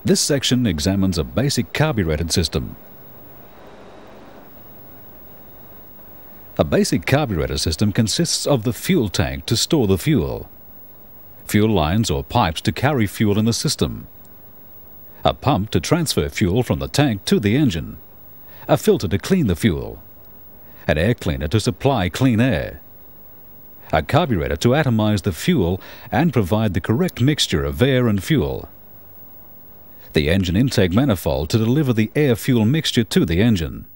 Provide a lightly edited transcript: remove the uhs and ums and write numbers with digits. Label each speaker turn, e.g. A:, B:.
A: This section examines a basic carbureted system. A basic carburetor system consists of the fuel tank to store the fuel, fuel lines or pipes to carry fuel in the system, a pump to transfer fuel from the tank to the engine, a filter to clean the fuel, an air cleaner to supply clean air, a carburetor to atomize the fuel and provide the correct mixture of air and fuel, the engine intake manifold to deliver the air-fuel mixture to the engine,